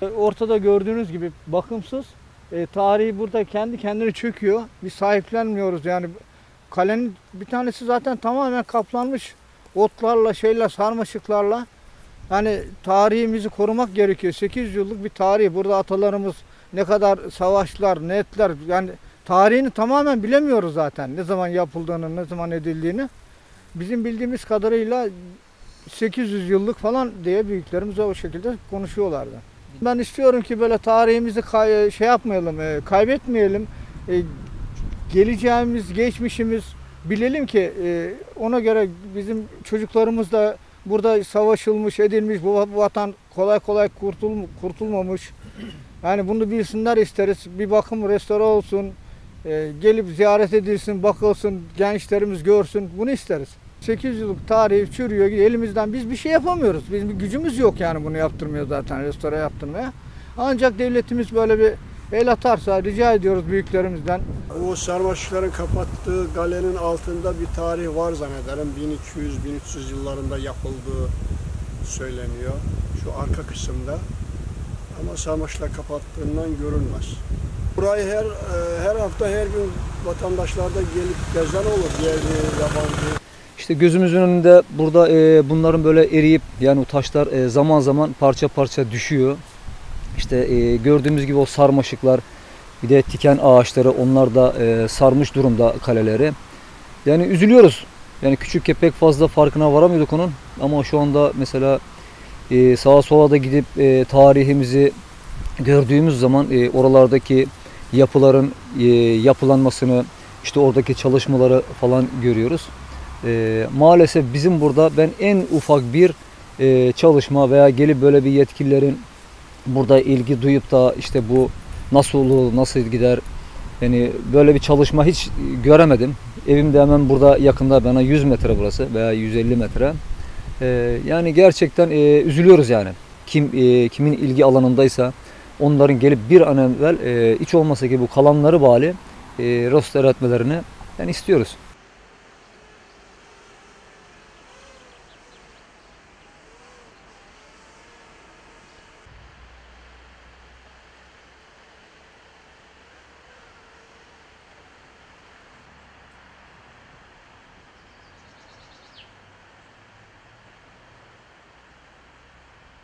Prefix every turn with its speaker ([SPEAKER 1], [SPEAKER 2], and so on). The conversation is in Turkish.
[SPEAKER 1] Ortada gördüğünüz gibi bakımsız. Tarihi burada kendi kendine çöküyor. Biz sahiplenmiyoruz yani. Kalenin bir tanesi zaten tamamen kaplanmış otlarla, sarmaşıklarla. Yani tarihimizi korumak gerekiyor. 800 yıllık bir tarih. Burada atalarımız ne kadar savaşlar, ne ettiler. Yani tarihini tamamen bilemiyoruz zaten. Ne zaman yapıldığını, ne zaman edildiğini. Bizim bildiğimiz kadarıyla 800 yıllık falan diye büyüklerimiz o şekilde konuşuyorlardı. Ben istiyorum ki böyle tarihimizi kaybetmeyelim. Geleceğimiz, geçmişimiz bilelim ki ona göre bizim çocuklarımız da burada savaşılmış, edilmiş, bu vatan kolay kolay kurtulmamış. Yani bunu bilsinler isteriz. Bir bakım restore olsun, gelip ziyaret edilsin, bakılsın, gençlerimiz görsün. Bunu isteriz. 800 yıllık tarihi çürüyor, elimizden biz bir şey yapamıyoruz. Bizim bir gücümüz yok yani bunu yaptırmıyor zaten, restore yaptırmaya. Ancak devletimiz böyle bir el atarsa rica ediyoruz büyüklerimizden.
[SPEAKER 2] Bu sarmaşıkların kapattığı kalenin altında bir tarih var zannederim. 1200-1300 yıllarında yapıldığı söyleniyor. Şu arka kısımda. Ama sarmaşıklar kapattığından görünmez. Burayı her hafta her gün vatandaşlar da gelip gezen olur. Yerli, yabancı.
[SPEAKER 3] İşte gözümüzün önünde burada bunların böyle eriyip yani o taşlar zaman zaman parça parça düşüyor. İşte gördüğümüz gibi o sarmaşıklar, bir de tiken ağaçları, onlar da sarmış durumda kaleleri. Yani üzülüyoruz. Yani küçükken pek fazla farkına varamıyorduk onun. Ama şu anda mesela sağa sola da gidip tarihimizi gördüğümüz zaman oralardaki yapıların yapılanmasını, işte oradaki çalışmaları falan görüyoruz. Maalesef bizim burada ben en ufak bir çalışma veya gelip böyle bir yetkililerin burada ilgi duyup da işte bu nasıl olur, nasıl gider, yani böyle bir çalışma hiç göremedim. Evim de hemen burada yakında, bana 100 metre burası veya 150 metre. Yani gerçekten üzülüyoruz yani. Kimin ilgi alanındaysa onların gelip bir an evvel hiç olmasa ki bu kalanları bari restore etmelerini yani istiyoruz.